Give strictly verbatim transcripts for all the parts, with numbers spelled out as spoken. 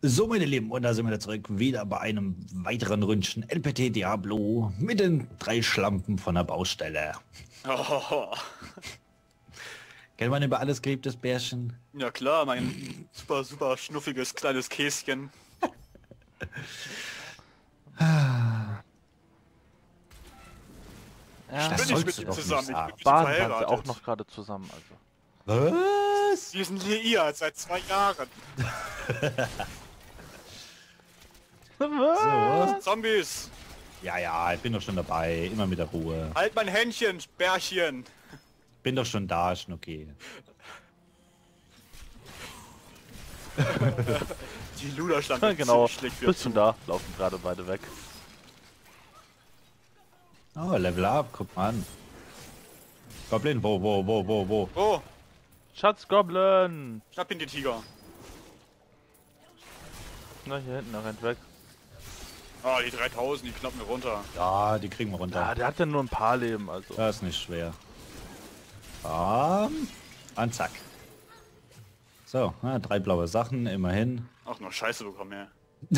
So, meine Lieben, und da sind wir wieder zurück, wieder bei einem weiteren Ründchen L P T Diablo mit den drei Schlampen von der Baustelle. Oh. Kennt man über alles geliebtes Bärchen? Ja klar, mein super, super schnuffiges kleines Käschen. Ja, Das bin ich sollst mit du ihm doch zusammen, nicht ich bin sagen. mit ihm Baden waren sie verheiratet. auch noch gerade zusammen, also. Was? Wir sind liiert seit zwei Jahren. So. Zombies, Ja, ja, ich bin doch schon dabei, immer mit der Ruhe. halt mein Händchen, Bärchen. Bin doch schon da, Schnucki. Die Luder stand Ja, genau, schlägt wieder bist zu. schon da, laufen gerade beide weg. Oh, Level up, guck mal an. Goblin, wo, wo, wo, wo, wo? Oh, Schatzgoblin! schnapp ihn die Tiger. Na, hier hinten, er rennt weg. Oh, die dreitausend, die knappen mir runter. Ja, die kriegen wir Ja, runter. der hat ja nur ein paar Leben, also. Das ist nicht schwer. Bam. Und zack. So, na, drei blaue Sachen, immerhin. Auch nur Scheiße bekommen, ja.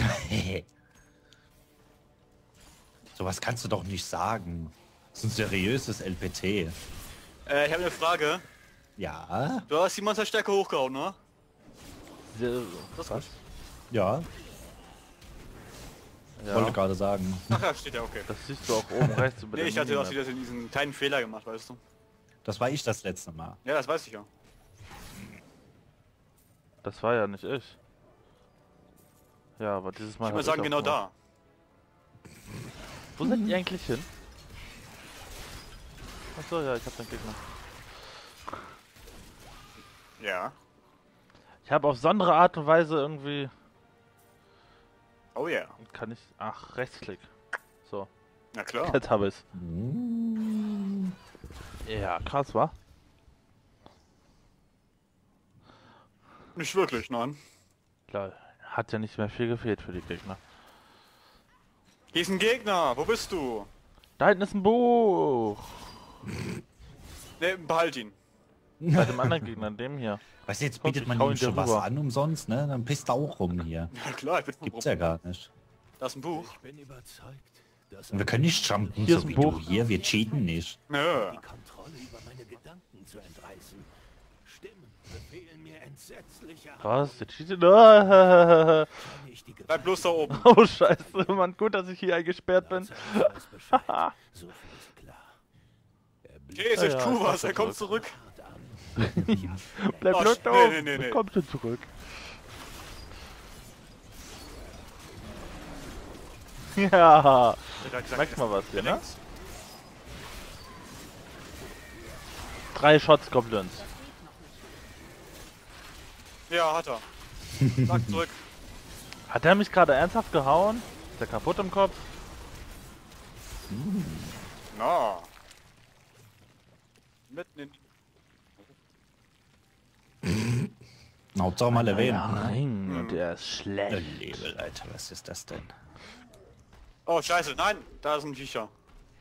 Sowas kannst du doch nicht sagen. Das ist ein seriöses L P T. Äh, ich habe eine Frage. Ja, Du hast die Monsterstärke hochgehauen, ne? Der- Das Was? ja, wollte Ja, gerade sagen. Ach ja, steht ja, okay. das siehst du auch oben rechts über Nee, der ich hatte auch Minimap. wieder diesen kleinen Fehler gemacht, weißt du. Das war ich das letzte Mal. Ja, das weiß ich ja. Das war ja nicht ich. Ja, aber dieses Mal. Ich hab würde sagen, auch genau gemacht. da. Wo sind die eigentlich hin? Achso, ja, ich hab den Gegner. Ja. Ich habe auf besondere Art und Weise irgendwie. Oh ja. Yeah. Kann ich. Ach, Rechtsklick. So, Na klar. jetzt habe ich's. Hm. Ja, krass, wa? Nicht wirklich, nein. Klar, hat ja nicht mehr viel gefehlt für die Gegner. Hier ist ein Gegner, wo bist du? Da hinten ist ein Buch! Ne, behalt ihn. Bei dem anderen Gegner, dem hier. Weißt du, jetzt Komm, bietet ich man hau ihm ihn dir schon was rüber. an umsonst, ne? Dann pisst er auch rum hier. Ja klar, ich bin Gibt's ja gar nicht. Da ist ein Buch. Ich bin überzeugt, dass Und wir können nicht jumpen, Hier ist so ein wie Buch. du hier. Wir cheaten nicht. Nö. die Kontrolle über meine Gedanken zu entreißen. Stimmen befehlen mir entsetzliche Was? Der cheatet. Ah, Kann ich die Bleib bloß da oben. oh, scheiße, Mann. Gut, dass ich hier eingesperrt bin. Gefahr weiß Bescheid. So viel ist klar. Er blieb Okay, jetzt Ja, tu ja, was, ich er kommt zurück. hart an. Bleib Oh, bloß sch- da nee, oben. nee, nee, nee. Kommst du zurück? Ja, Der hat gesagt, merkst mal was hier, ne? links. Drei Shots Goblins. Ja, hat er. Sag zurück. Hat er mich gerade ernsthaft gehauen? Ist der kaputt im Kopf? Na. Mitten in... Hauptsache mal erwähnen. Nein, und er ist Oh, schlecht. Liebe Leute, was ist das denn? Oh, scheiße, nein, da ist ein Viecher.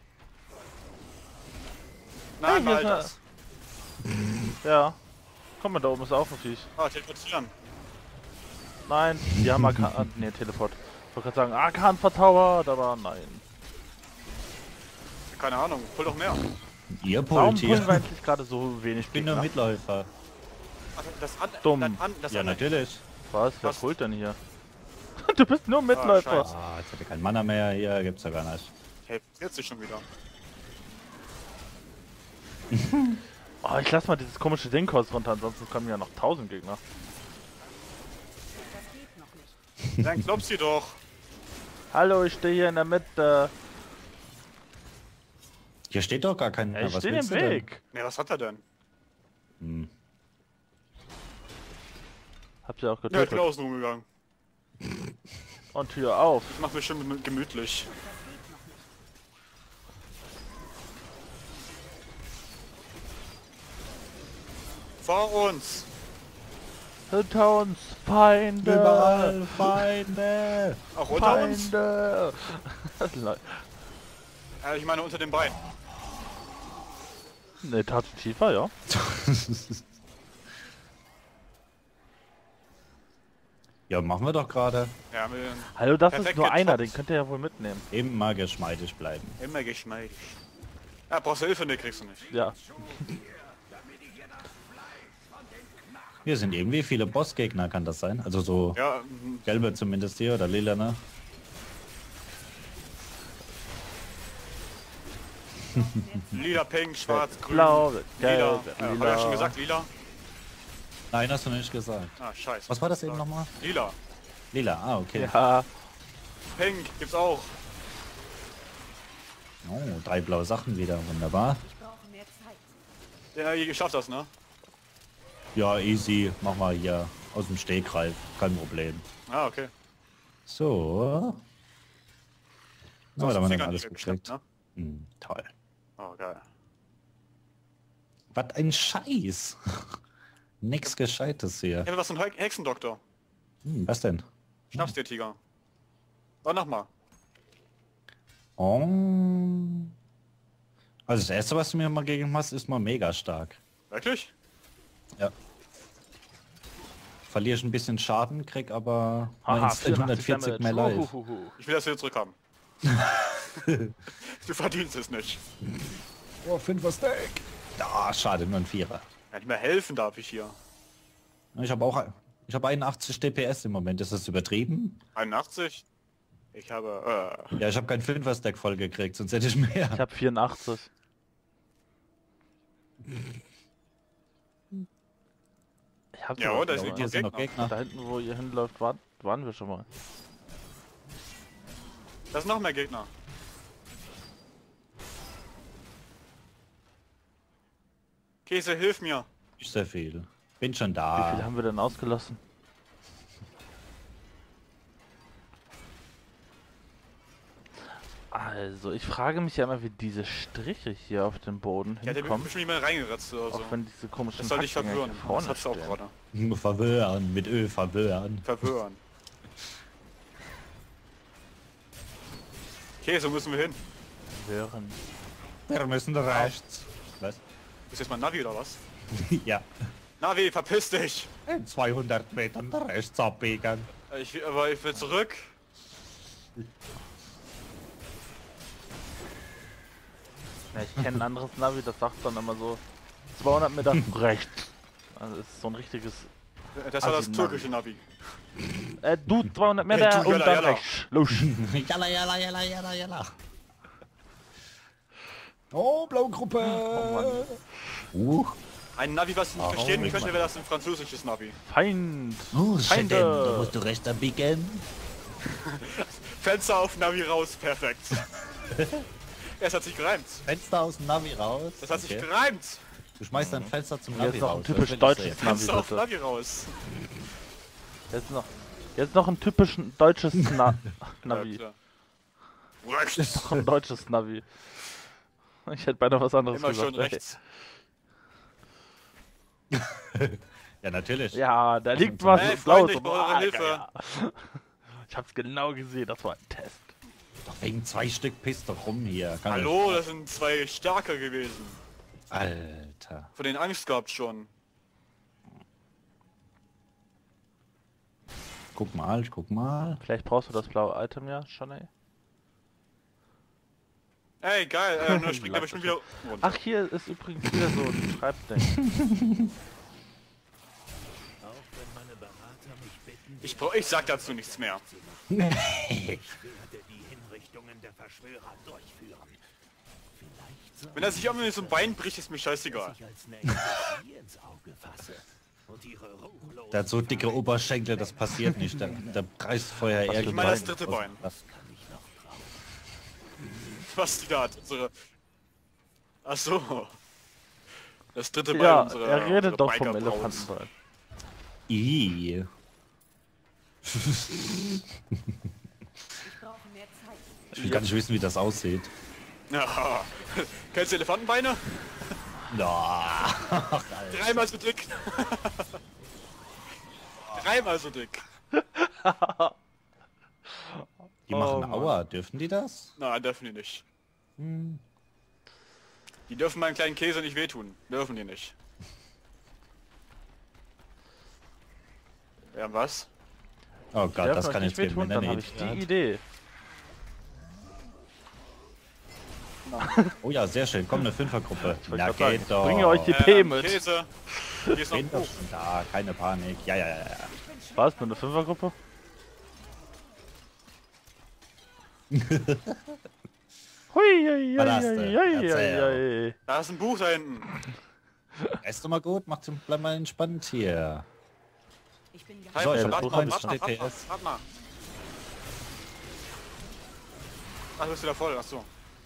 Nein, Hey, hier behalt ist eine- das. Ja. Komm mal, da oben ist auch ein Viech. Ah, teleportieren. Nein, die haben Arkan... ah, nee, Teleport. Ich wollte gerade sagen, Arkan verzaubert, aber nein. Keine Ahnung, hol doch mehr. Ihr Warum pult pullen wir hier. eigentlich gerade so wenig Ich bin nur Gegner? Mitläufer. Ach, das an, Dumm. Das an, das Ja, andere- natürlich. Was? Wer Was? pullt denn hier? Du bist nur Mitläufer. scheiße. Ah, jetzt hat er keinen Mana mehr. Hier gibt's ja gar nicht. Hey, jetzt sich schon wieder. Oh, ich lass mal dieses komische Ding kurz runter, ansonsten kommen ja noch tausend Gegner. Dann klopft sie doch. Hallo, ich stehe hier in der Mitte. Hier steht doch gar kein... Ja, Na, ich was stehe im willst du denn? Weg. Ne, was hat er denn? Hm. Habt ihr auch Ja, ich bin getötet. außen rumgegangen. Und Tür auf. Ich mach mir schön gemü- gemütlich. Vor uns. Hinter uns Feinde. Überall Feinde! Auch unter uns? Feinde. Le- Ja, ich meine unter den Beinen. Ne, Tat tiefer, ja. Ja, machen wir doch gerade. Ja, mit Hallo, das ist perfekt nur einer, getoppt. den könnt ihr ja wohl mitnehmen. Immer geschmeidig bleiben. Immer geschmeidig. Ja, brauchst du Hilfe? Ne, kriegst du nicht. Ja. Hier sind irgendwie viele Bossgegner, kann das sein? Also so Ja, mhm. gelbe zumindest hier oder lila, ne? Lila, pink, schwarz, grün, Blau, lila. gelb, Ja, hab ich lila. ja schon gesagt, lila? Nein, hast du nicht gesagt. Ah, scheiße. Was war das eben nochmal? Lila. Lila, ah, okay. Ja. Pink gibt's auch. Oh, drei blaue Sachen wieder, wunderbar. Ja, ihr schafft das, ne? Ja, easy, mach mal hier aus dem Stegreif, kein Problem. Ah, okay. So. So Oh, aus da den haben wir dann Fingern alles geschnappt, gekriegt. ne? Hm, toll. Oh, geil. Was ein Scheiß. Nix Gescheites hier. Ja, was für ein He- Hexendoktor. Hm, was denn? Schnapp's dir, Tiger. Oh, nochmal. Oh. Also das erste, was du mir mal gegeben hast, ist mal mega stark. Wirklich? Ja. Verliere ich ein bisschen Schaden, krieg aber Haha, hundertvierzig mehr Life. Uhuhuhu. Ich will das wieder zurückhaben. Du verdienst es nicht. Oh, fünfer Stack. Ah, schade, nur ein Vierer. Ja, nicht mehr helfen darf ich hier. Ich habe auch ich habe einundachtzig D P S im Moment. Ist das übertrieben? einundachtzig? Ich habe, äh... Ja, ich habe keinen fünfer Stack voll gekriegt, sonst hätte ich mehr. Ich hab vierundachtzig. Ich hab Ja, sowas oder? noch Sind mal. Hier sind noch Gegner. Da hinten, wo ihr hinläuft, waren, waren wir schon mal. Da sind noch mehr Gegner. Käse, hilf mir. Nicht sehr viel. Bin schon Wie viel da. haben wir denn ausgelassen? Also, ich frage mich ja immer, wie diese Striche hier auf dem Boden Ja, der wird hinkommen. bestimmt nicht mehr reingeratzt oder so. Auch wenn diese komischen Das soll dich Hacken verwirren. hier vorne Das hat's auch stehen. gerade. Verwirren, mit Ö verwirren. Verwirren. Käse, wo müssen wir hin? Hören. Wir müssen rechts. Was? Ist jetzt mal Navi oder was? Ja. Navi, verpiss dich! In zweihundert Metern rechts abbiegen. Ich, will- aber ich will zurück. Ja, ich kenne ein anderes Navi, das sagt dann immer so zweihundert Meter rechts. Also es ist so ein richtiges... Das war das Assi-Navi. türkische Navi. Äh, du zweihundert Meter Hey, du, und jalla, dann jalla. rechts. Los. Jalla, jalla, jalla, jalla, jalla. Oh, Blaugruppe. Oh uh. Ein Navi, was ich nicht Oh, verstehen Mann. könnte, wäre das ein französisches Navi. Feind. Oh, Feinde. Schäden, da musst du rechts abbiegen. Fenster auf, Navi raus, perfekt. Es hat sich gereimt. Fenster aus dem Navi raus. Das hat sich Okay. gereimt. Du schmeißt dein Fenster zum Jetzt Navi noch ein raus. typisch das will ich deutsches sehen. Navi, Fenster auf, bitte. Navi raus. Jetzt noch, jetzt noch ein typischen deutsches Na Navi. Ja, klar. Rechts. Noch ein deutsches Navi. Ich hätte beinahe was anderes Immer gesagt. schon ey. rechts. Ja, natürlich. Ja, da liegt was Hey, Blaues. Freunde, ich brauche eure Hilfe. Ja. Ich hab's genau gesehen, das war ein Test. Doch wegen zwei Stück pisst doch rum hier. Kann Hallo, das sind zwei Stärker gewesen. ich- Alter. Von denen Angst gehabt schon. Guck mal, ich guck mal. Vielleicht brauchst du das blaue Item ja schon, ey. Ey, geil, äh, nur springt er Lass bestimmt mich. wieder runter. Ach, hier ist übrigens wieder so ein Schreibding. Auch wenn meine Berater mich bitten, Ich, brauch, ich sag dazu nichts mehr. ich werde die Hinrichtungen der Verschwörer durchführen. Vielleicht soll Wenn er sich irgendwie so ein Bein bricht, ist mir scheißegal. ich als nächstes sie ins Auge fasse und ihre ruchlosen Der hat so dicke Oberschenkel, das passiert nicht. Der, der reißt vorher Was für irgendwas. Ich meine das dritte Bein. kann ich noch trauen. Was die da hat, unsere... Ach so. Das dritte Bein Ja, unserer... er redet unserer doch vom Biker-Braut. Elefantenbein. Ih. Ich will gar nicht wissen, wie das aussieht. Ja. Kennst du Elefantenbeine? Ja. Dreimal so dick. Dreimal so dick. Die machen Mann. Aua, dürfen die das? Nein, dürfen die nicht. Hm. Die dürfen meinen kleinen Käse nicht wehtun. Dürfen die nicht. Ja, was? Oh Gott, das euch kann nicht jetzt geben, wehtun, wenn dann er habe nicht ich die hat. Idee. Oh ja, sehr schön. Komm, eine Fünfergruppe. Ich wollte Na, grad sagen, geht ich doch. bringe euch die Ähm, P mit. Käse. Hier ist noch Bin ein doch Buch. schon da, keine Panik. Ja, ja, ja, ja. Was, nur eine Fünfergruppe? Hui, hui, Was hui, hast du? hui, hui, Erzähl. hui, hui. Da ist ein Buch da hinten. Ist doch mal gut, macht bleib mal entspannt hier. Ich bin Halt, So, ich warte hab mal, Buch warte eins mal, warte mal, D P S. warte mal. Ach, du bist wieder voll, achso.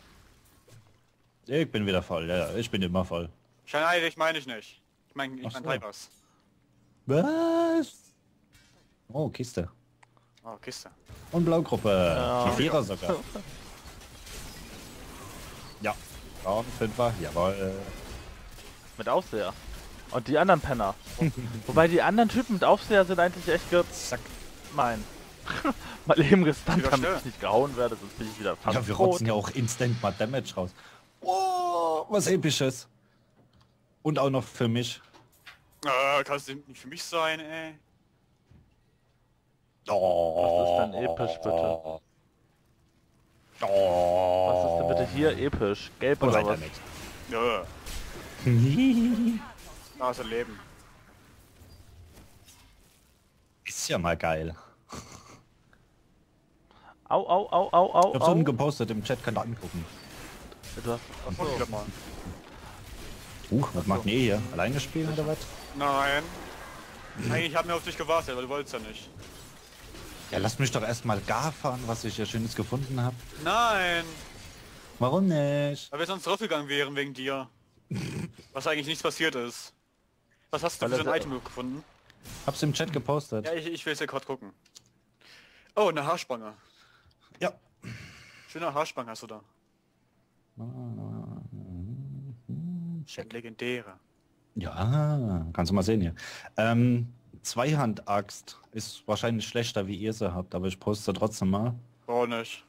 Ich bin wieder voll, ja, ich bin immer voll. Scheinheilig meine ich nicht. Ich meine, ich Ach meine so. Tigers. Was? Oh, Kiste. Oh, Kiste. Und Blaugruppe. Ja. Die Vierer sogar. Ja. Raum, Fünfer, jawohl. Mit Aufseher. Und die anderen Penner. Wobei die anderen Typen mit Aufseher sind eigentlich echt Zack. gemein. Mal eben gestunt, Wieder damit schnell. ich nicht gehauen werde, sonst bin ich wieder fast Ja, wir tot. rotzen ja auch instant mal Damage raus. Oh, was episches. Und auch noch für mich. Äh, kannst du nicht für mich sein, ey? Oh. Was ist denn episch, bitte? Oh. Was ist denn bitte hier episch? Gelb Und oder weiter was? mit. Ja, da ist ein Leben. Ist ja mal geil. Au, au, au, au, au, Ich hab's au. unten gepostet im Chat, könnt ihr angucken. Du hast, Und wieder mal. Uh, was macht ihr hier? Alleine spielen oder was? Nein. Eigentlich haben wir auf dich gewartet, aber du wolltest ja nicht. Ja, lasst mich doch erstmal gar fahren, was ich ja Schönes gefunden habe. Nein, Warum nicht? weil wir sonst draufgegangen wären wegen dir. Was eigentlich nichts passiert ist. Was hast du Weil für so er- ein Item gefunden? Hab's im Chat gepostet. Ja, ich, ich will es ja gerade gucken. Oh, eine Haarspange. Ja. Schöner Haarspange hast du da. Check. Legendäre. Ja, kannst du mal sehen hier. Ähm, Zweihand-Axt ist wahrscheinlich schlechter, wie ihr sie habt, aber ich poste trotzdem mal. Oh, nicht.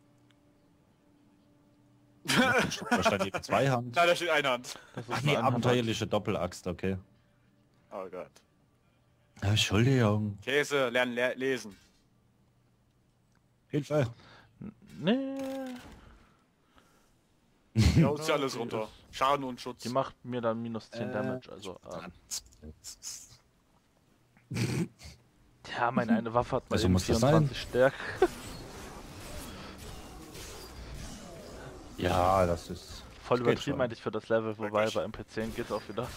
Wahrscheinlich Zweihand. Nein, da steht eine Hand. das ist Ach eine nee, Einhandart. abenteuerliche Doppelaxt, okay. Oh Gott. Entschuldigung. Käse, lernen, le lesen. Hilfe. Nee, Ja, uns ja alles runter. Schaden und Schutz. die macht mir dann minus zehn Äh, Damage, also... Ähm, ja, meine eine Waffe hat mal Also eben muss das vierundzwanzig Stärke. Ja, das ist... Voll das geht übertrieben schon. eigentlich für das Level, wobei Wirklich? bei M P zehn geht's auch wieder.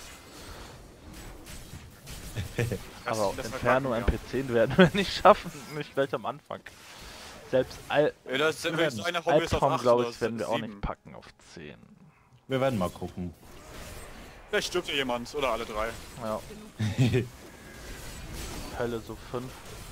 Das- Aber auf das Inferno M verkacken P zehn werden wir nicht schaffen, nicht gleich am Anfang. Selbst Al wir. Ja, das ist, wenn werden- jetzt einer Hobby ist auf Albtraum, acht glaube oder ich, werden wir auch sieben. nicht packen auf zehn. Wir werden mal gucken. Vielleicht stirbt ja jemand oder alle drei. Ja. Hölle so fünf.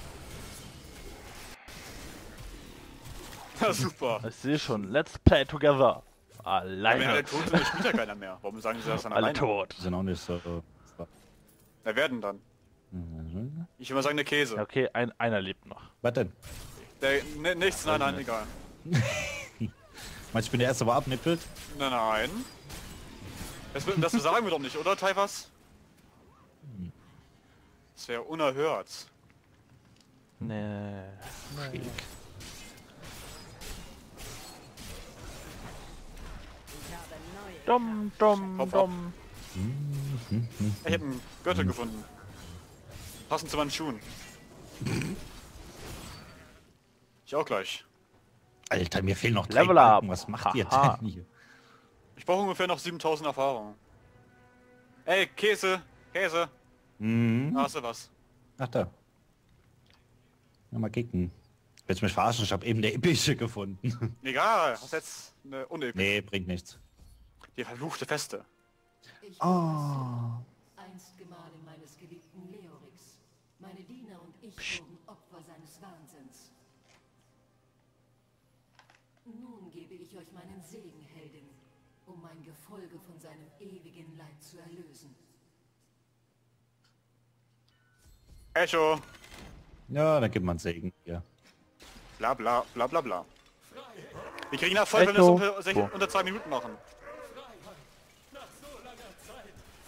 Ja, super. Ich sehe schon, let's play together. Ja, wenn Alleine. alle tot sind, dann spielt ja keiner mehr. Warum sagen sie das dann Alle alleine? tot. Die sind auch nicht so... Wer werden dann? Ich will mal sagen, der Käse. Ja, okay, ein, einer lebt noch. Was denn? Der, ne, nichts, nein, nein, egal. Meinst du, ich bin der Erste, der abnippelt? Nein, nein. Das, das sagen wir doch nicht, oder, Taifas? Das wäre unerhört. Nee. nee. Dumm, dumm, Hopp, hopp. dumm. Ich hätte einen Gürtel gefunden. Passend zu meinen Schuhen. Ich auch gleich. Alter, mir fehlen noch drei Level Balken. up. Was macht ihr Haha. denn hier? Ich brauche ungefähr noch siebentausend Erfahrung. Ey, Käse, Käse. Mhm. Da hast du was. Ach da. Ja, mal kicken. Willst du mich verarschen? Ich habe eben der epische gefunden. Egal, hast jetzt eine unepische. Nee, bringt nichts. Die verfluchte Feste. Ich Oh. einst Gemahlin meines geliebten Leorix. Meine Diener und ich wurden Opfer seines Wahnsinns. Nun gebe ich euch meinen Segen, Heldin, um mein Gefolge von seinem ewigen Leid zu erlösen. Echo. Ja, dann gibt man Segen hier. Bla bla bla bla bla. Wir kriegen Erfolg, wenn wir es Echo. unter, sech- Wo? unter zwei Minuten machen.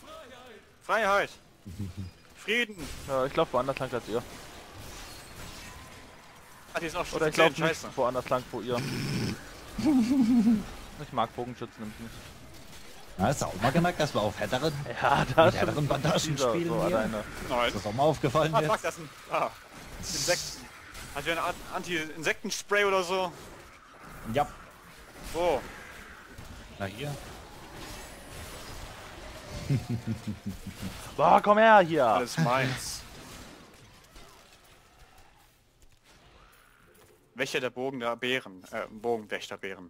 Freiheit. Frieden. Ja, ich laufe woanders lang als ihr. die sind auch Oder ich speziell laufe nicht scheiße. woanders lang, wo ihr. Ich mag Bogenschützen nämlich nicht. Na, hast du auch mal gemerkt, dass wir auf härteren, Ja, da mit ist härteren Bandagen dieser spielen so hier? alleine. Nein. Ist das auch mal aufgefallen Ah, jetzt? fuck, das ist ein... Ah. Insekten. Hat wir eine Art Anti-Insektenspray oder so? Ja. Wo? Na hier. Boah, komm her hier! Alles meins. Wächter der Bogen der Bären. Äh, Bogenwächterbären.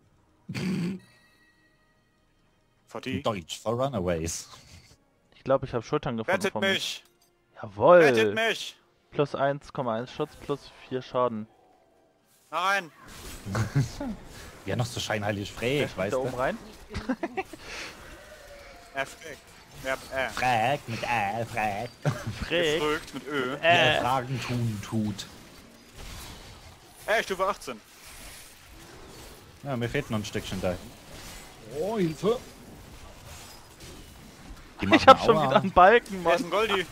Forty. Deutsch for Runaways. Ich glaube, ich habe Schultern gefunden. Rettet von- mich! Jawohl! Rettet mich! Plus eins Komma eins Schutz, plus vier Schaden. Nein! Ja, noch so scheinheilig Wer frech, springt weißt da oben du? rein? Er fragt. Ja, äh. Frag mit Ä, frag. Freak. Gefragt mit Ö. Wer Äh. Fragen tun tut. Ey, Stufe achtzehn. Ja, mir fehlt noch ein Stückchen da. Oh, Hilfe. Die Ich hab schon Aua. wieder einen Balken, Wer ist Mann. ein Goldi?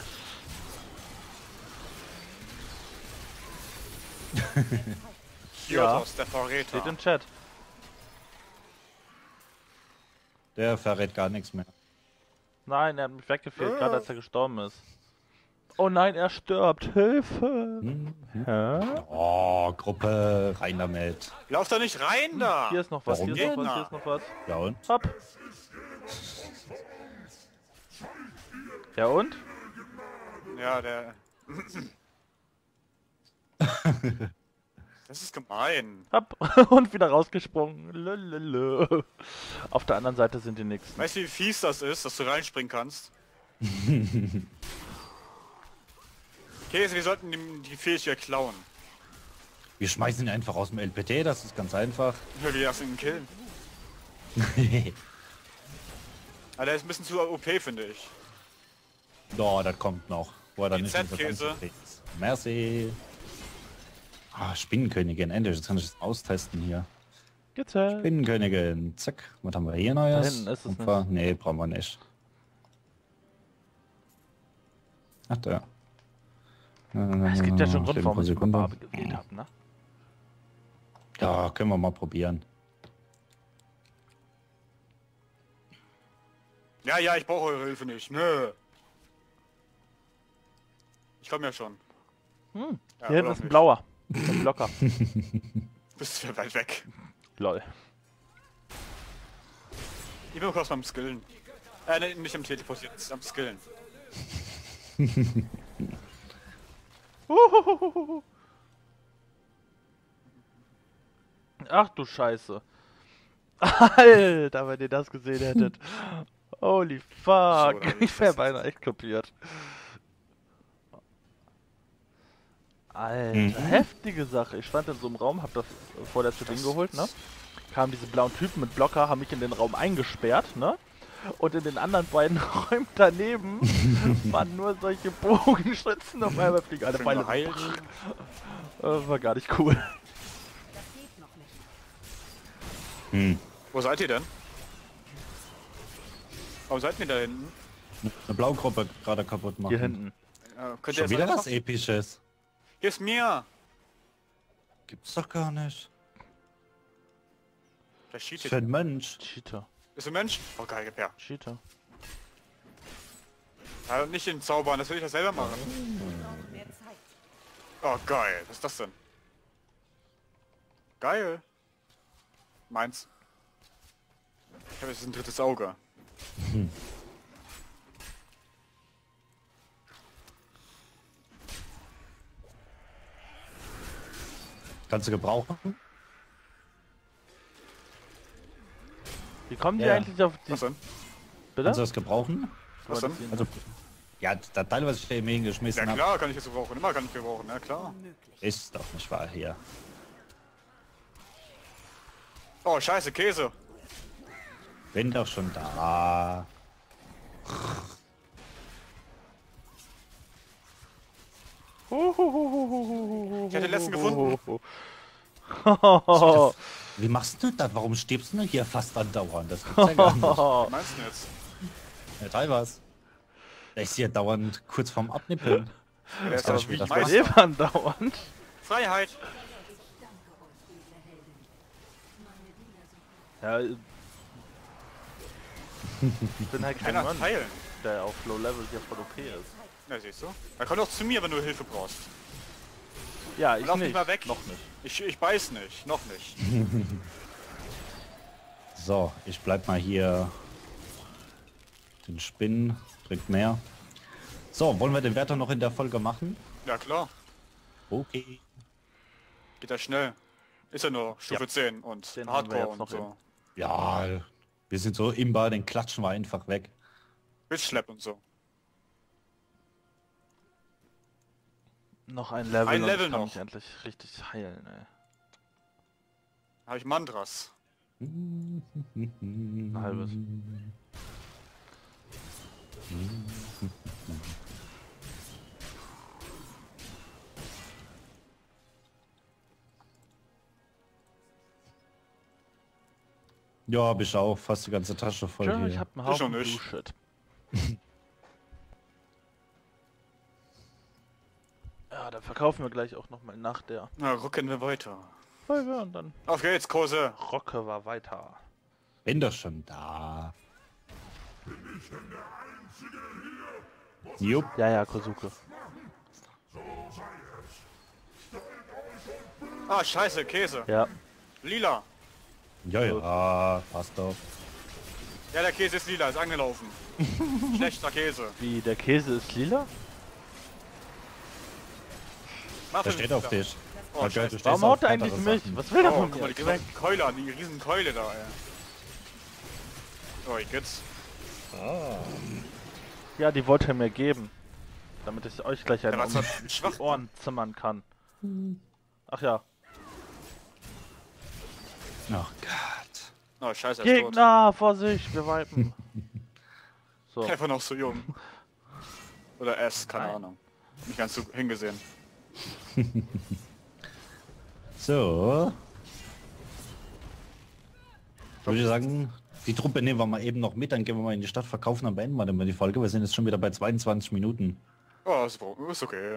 Kiotos, der Steht Verräter. im Chat. Der verrät gar nichts mehr. Nein, er hat mich weggefehlt, Äh. gerade als er gestorben ist. Oh nein, er stirbt. Hilfe! Hm? Hä? Oh, Gruppe, rein damit. Lauf da nicht rein da! Hier ist noch was, Warum hier ist noch denn? was, hier ist noch was. Ja und? Hopp. Ja und? Ja, der... Das ist gemein. Hopp. Und wieder rausgesprungen. Lululul. Auf der anderen Seite sind die nächsten. Weißt du, wie fies das ist, dass du reinspringen kannst? Okay, also wir sollten die, die Fähigkeit klauen. Wir schmeißen ihn einfach aus dem L P T, das ist ganz einfach. Ja, wir lassen ihn killen. Aber der ist ein bisschen zu O P, finde ich. Ja, das kommt noch. Wo er dann Die nicht unser Z-Käse. ganzes Ding ist. Merci. Ah, Spinnenkönigin, endlich. Jetzt kann ich das austesten hier. Gezählt. Spinnenkönigin, zack. Was haben wir hier Neues? Da hinten ist es Kupfer? Nee, brauchen wir nicht. Ach, da. Es gibt ja schon einen Grund, Steht warum pro ich die Sekunde. Barbe gewählt habe, ne? Ja, können wir mal probieren. Ja, ja, ich brauche eure Hilfe nicht. Nö. Ich komme ja schon. Hm. Ja, Hier hinten oder ist ein nicht. blauer. Ein Blocker. Bist du weit weg. Lol. Ich bin kurz beim Skillen. Äh, ne, nicht am Teleportieren, am Skillen. Uhuhuhuhu. Ach du Scheiße. Alter, wenn ihr das gesehen hättet. Holy fuck. So, Ich wäre beinahe echt kopiert. Alter, Mhm. heftige Sache. Ich stand in so einem Raum, hab das vorletzte Ding geholt, ne? Kamen diese blauen Typen mit Blocker, haben mich in den Raum eingesperrt, ne? Und in den anderen beiden Räumen daneben waren nur solche Bogenschützen. Auf einmal fliegen alle Pfeile. Heilen. Äh, war gar nicht cool. Hm. Wo seid ihr denn? Warum seid ihr da hinten? Eine Blaugruppe gerade kaputt machen. Hier hinten. Äh, könnt ihr Schon jetzt wieder einfach- was Episches. Gib's mir! Gibt's doch gar nicht. Der Was für cheatet. ein Mensch. Cheater. Ist ein Mensch? Oh geil, gib her. Cheater. Ja, nicht den Zaubern, das will ich ja selber machen. Oh geil, was ist das denn? Geil. Meins. Ich habe jetzt ein drittes Auge. Kannst du gebrauchen? Wie kommen die Ja, ja. eigentlich auf die... Was denn? Bitte? Kannst du das gebrauchen? Was denn? Also, ja, das Teil, was ich dir eben hingeschmissen Ja habe, klar, kann ich jetzt gebrauchen. Immer kann ich gebrauchen, ja klar. ist doch nicht wahr hier. Oh scheiße, Käse. Bin doch schon da. Ich hätte den letzten gefunden. Oh, Wie machst du das? Warum stirbst du denn hier fast andauernd? Das gibt's ja gar nicht. Was meinst du denn jetzt? Ja, Teil was. Der ist hier dauernd kurz vorm Abnippeln. Der ist kann aber ich mir wie das Meister. Leben andauernd. Freiheit! Ich danke euch, edle Heldin. Meine Diener sind Ich bin halt kein Keiner Mann, teilen. der auf Low Level hier voll okay ist. Ja, siehst du? Er kommt auch zu mir, wenn du Hilfe brauchst. Ja, ich Lauf nicht. nicht mal weg. Noch nicht. Ich, ich beiß nicht. Noch nicht. So, ich bleib mal hier den Spinnen, bringt mehr. So, wollen wir den Wärter noch in der Folge machen? Ja, klar. Okay. Geht ja schnell. Ist ja nur Stufe Ja. zehn und Den haben wir Hardcore jetzt noch und so. Ja, wir sind so imbar, den klatschen wir einfach weg. Bitchslap und so. Noch ein Level Ein und Level ich kann noch. mich endlich richtig heilen, ey. Habe ich Mantras. Ein halbes. Ja, hab ich auch fast die ganze Tasche voll Tja, hier. ich hab einen Ich schon Haufen nicht. Blue-Shit. Ja, dann verkaufen wir gleich auch nochmal nach der Na, rücken wir weiter. Folge und dann Auf geht's, Kurse. rocke wir weiter. Bin doch schon da. Jupp. Ja, ja, Kosuke. Ah, scheiße, Käse. Ja. Lila. Ja, ja, passt doch. Ja, der Käse ist lila, ist angelaufen. Schlechter Käse. Wie, der Käse ist lila? Mach Der den steht auf lila. dich. Oh, Weil, scheiße. du stehst Warum auf haut er eigentlich härtere mich? Sachen. Was will er Oh, von guck mir? mal, Geh weg. die Keule an, die riesen Keule da, ey. Oh, ich geht's. Ja, die wollte er mir geben. Damit ich euch gleich einen Der war um zwar die schwach. Ohren zimmern kann. Ach ja. Ach Gott. Oh, scheiße, er ist tot. Gegner, Vorsicht, wir wipen. So. Einfach noch so jung. Oder S, keine Nein. Ahnung. Nicht ganz so hingesehen. So. Würde ich sagen, die Truppe nehmen wir mal eben noch mit, dann gehen wir mal in die Stadt verkaufen, dann beenden wir dann mal die Folge. Wir sind jetzt schon wieder bei zweiundzwanzig Minuten. Oh, ist, ist okay.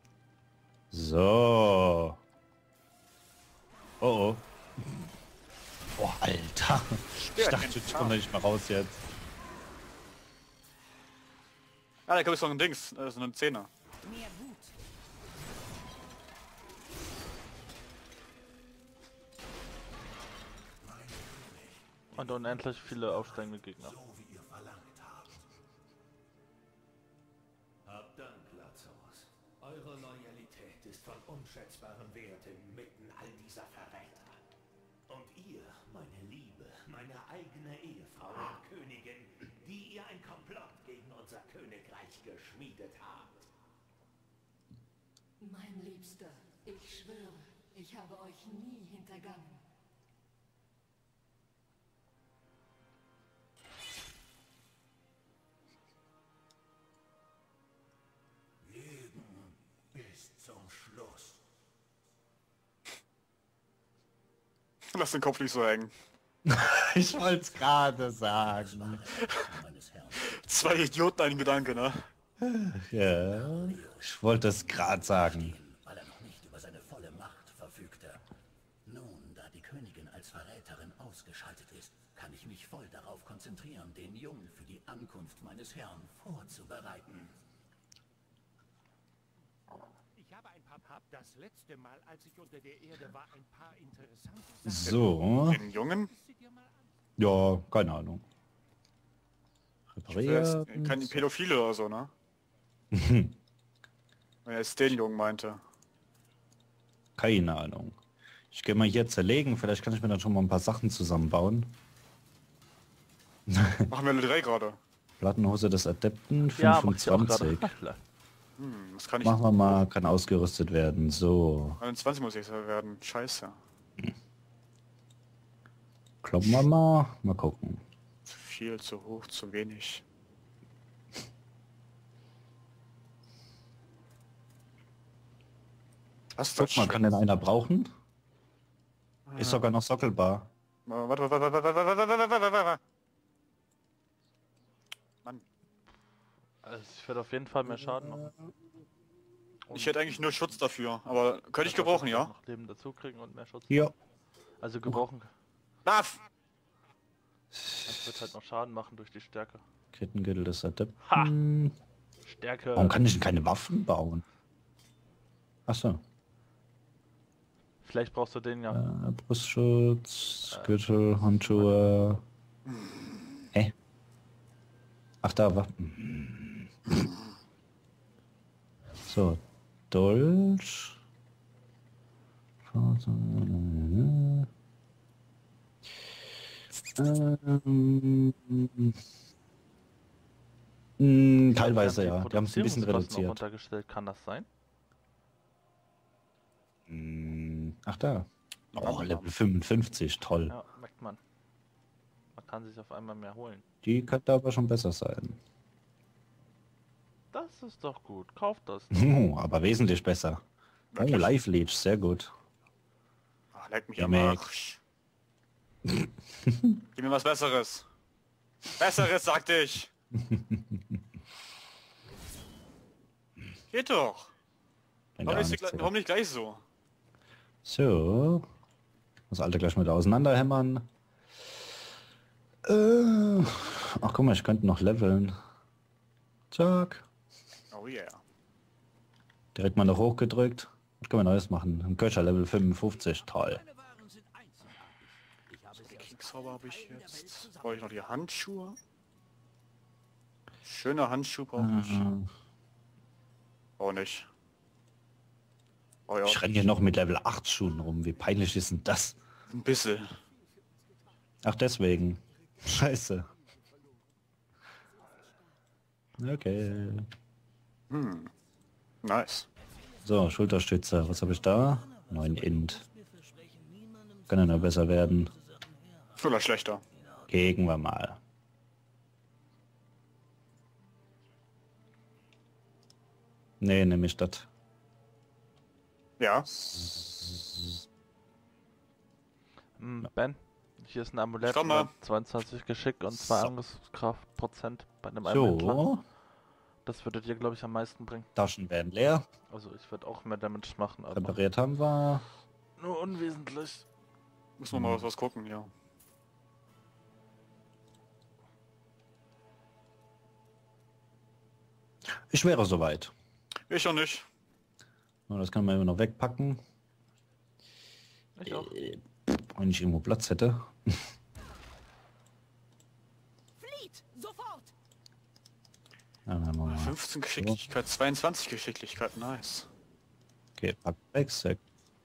So. Oh oh. Oh, Alter. Ich dachte, ich komme nicht mehr raus jetzt. Ah, da gibt es noch ein Dings, das ist eine Zehner. mehr Wut. Und unendlich viele aufsteigende Gegner. Habt Dank, Lazarus. Eure Loyalität ist von unschätzbarem Wert inmitten all dieser Verräter. Und ihr, meine Liebe, meine eigene Ehefrau und Königin, die ihr ein Komplott gegen unser Königreich geschmiedet habt. Mein Liebster, ich schwöre, ich habe euch nie hintergangen. Bis zum Schluss. Lass den Kopf nicht so hängen. Ich wollte es gerade sagen. Meines Herrn. Zwei Idioten, ein Gedanke, ne? Ja, ich wollte es gerade sagen. Weil er noch nicht über seine volle Macht verfügte. Nun, da die Königin als Verräterin ausgeschaltet ist, kann ich mich voll darauf konzentrieren, den Jungen für die Ankunft meines Herrn vorzubereiten. Ich habe ein paar, hab das letzte Mal, als ich unter der Erde war, ein paar interessante Sachen. So. Den Jungen? Ja, keine Ahnung. Der ist Reparieren. kein Pädophile oder so, ne? Wenn er jetzt den Jungen meinte. Keine Ahnung. Ich gehe mal hier zerlegen, vielleicht kann ich mir dann schon mal ein paar Sachen zusammenbauen. Machen wir alle drei gerade. Plattenhose des Adepten, Ja, mach ich auch fünfundzwanzig. gerade. Hm, das kann ich. Machen wir mal, kann ausgerüstet werden. So, einundzwanzig muss ich werden. Scheiße. kloppen wir mal. Mal gucken. Zu viel, zu hoch, zu wenig. Was ist das? Guck mal, kann denn einer brauchen? Ist sogar noch sockelbar. Warte, warte, warte, warte, warte, warte, warte, warte, warte. Mann. Also ich werde auf jeden Fall mehr Schaden machen. Ich hätte eigentlich nur Schutz dafür, aber könnte ich gebrauchen, ja? Noch Leben dazu kriegen und mehr Schutz. Hier. Also gebrauchen. Darf! Das wird halt noch Schaden machen durch die Stärke. Kettengürtel des Adepten. Ha! Stärke. Warum kann ich denn keine Waffen bauen? Achso. Vielleicht brauchst du den ja. Äh, Brustschutz, Gürtel, Handschuhe. Hä? Ach, da Waffen. So, Dolch. Ähm, mh, teilweise ja, die haben es ein bisschen Produktionskosten noch reduziert. runtergestellt, kann das sein? Mh, Ach da. Noch Oh, andere Level fünfundfünfzig, toll. Ja, merkt man. Man kann sich auf einmal mehr holen. Die könnte aber schon besser sein. Das ist doch gut. Kauft das. Oh, aber wesentlich besser. Oh, Wirklich? Live Leech, sehr gut. Ach, leck mich Ja, am Mac. Arsch. Gib mir was Besseres. Besseres, sagte ich. Geht doch. Dann Warum gar nicht, nichts, gleich- warum nicht gleich so? So. Das alte gleich mit auseinanderhämmern. Äh, ach guck mal, ich könnte noch leveln. Zack. Oh yeah. Direkt mal noch hochgedrückt. Was können wir Neues machen? Ein Köcher Level fünfundfünfzig, toll. Die Kriegszauber habe ich jetzt. Brauche ich noch die Handschuhe? Schöne Handschuhe brauche ich. Äh, Auch nicht. Oh ja, ich renne hier noch mit Level acht Schuhen rum. Wie peinlich ist denn das? ein bisschen. Ach, deswegen. Scheiße. Okay. Hm. Nice. So, Schulterstützer. Was habe ich da? neun Int. Kann ja noch besser werden. Oder schlechter. Gegen wir mal. Nee, nämlich das. Ja. Hm, Ben, hier ist ein Amulett Komm mal. mit zweiundzwanzig Geschick und zwei Angriffskraftprozent bei einem Einhändler. So, Das würde dir, glaube ich, am meisten bringen. Taschen werden leer. Also ich würde auch mehr Damage machen, aber Repariert haben wir. nur unwesentlich. Müssen wir mal was, was gucken, ja. Ich wäre soweit. Ich noch nicht. Ja, das kann man immer noch wegpacken. Ich auch. Äh, wenn ich irgendwo Platz hätte. Flieht! Sofort! Ja, dann machen wir mal. fünfzehn Geschicklichkeit, zweiundzwanzig Geschicklichkeit, nice. Okay, pack weg. Sehr-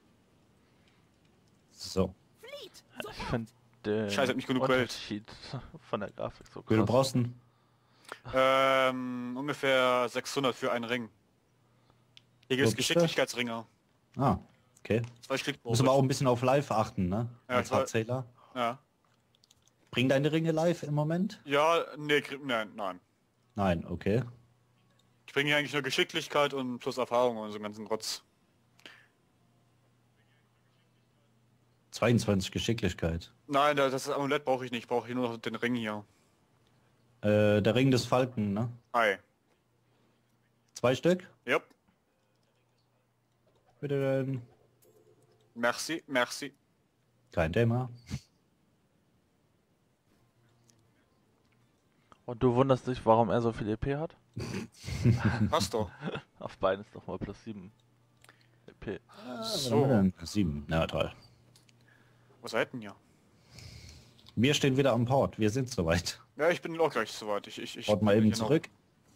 So. Flieht! Ich finde den Scheiße, hat nicht genug Geld. Unterschied von der Grafik so Wie viel krass. brauchst du denn? Ähm, ungefähr sechshundert für einen Ring. Hier gibt es Ups. Geschicklichkeitsringe. Ah, okay. Zwei Stück. Muss aber auch ein bisschen auf live achten, ne? Ja, Als klar. Hartzähler. Ja. Bringen deine Ringe live im Moment? Ja, nee, krie- nein, nein. Nein, okay. Ich bringe hier eigentlich nur Geschicklichkeit und plus Erfahrung und so einen ganzen Rotz. zweiundzwanzig Geschicklichkeit. Nein, da- das Amulett brauche ich nicht. Ich brauche hier nur noch den Ring hier. Äh, der Ring des Falken, ne? Ei. Zwei Stück? Jupp. Bitte denn. Merci, merci. Kein Thema. Und du wunderst dich, warum er so viel E P hat? Passt doch. Auf beiden ist nochmal plus sieben E P. So. Sieben. Na toll. Was seid denn hier? Wir stehen wieder am Port. Wir sind soweit. Ja, ich bin auch gleich soweit. Ich, ich, ich Port mal eben genau. zurück.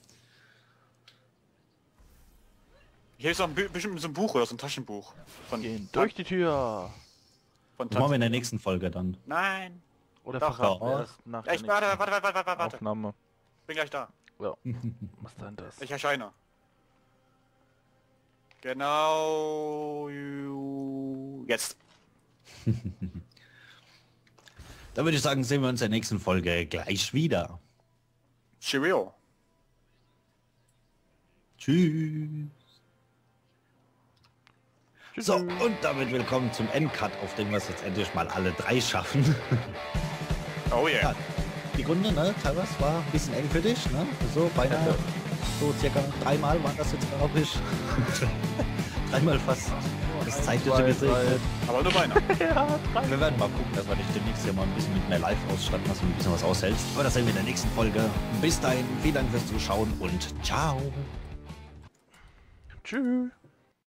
Hier ist auch ein, Bi- bestimmt so ein Buch oder so ein Taschenbuch. Von, Gehen durch die Tür! von Das machen wir in der Tanz- nächsten Folge dann. Nein. Oder Doch, verraten wir doch. erst nach Ja, der ich, warte, nächsten warte, warte, warte, warte. Aufnahme. Bin gleich da. Ja. Was denn das? Ich erscheine. Genau. ju- Jetzt. Dann würde ich sagen, sehen wir uns in der nächsten Folge gleich wieder. Cheerio. Tschüss. Tschüss. So, und damit willkommen zum Endcut, auf dem wir es jetzt endlich mal alle drei schaffen. Oh yeah. Ja, die Runde, ne, Taras, war ein bisschen eng für dich, ne? So, beinahe. So circa dreimal waren das jetzt, glaube ich. Dreimal fast das zeitliche gesegnet. Aber nur beinahe. Ja, drei. Wir werden mal gucken, dass wir dich demnächst hier mal ein bisschen mit mehr Live ausstatten, dass du ein bisschen was aushältst. Aber das sehen wir in der nächsten Folge. Bis dahin, vielen Dank fürs Zuschauen und ciao. Tschüss.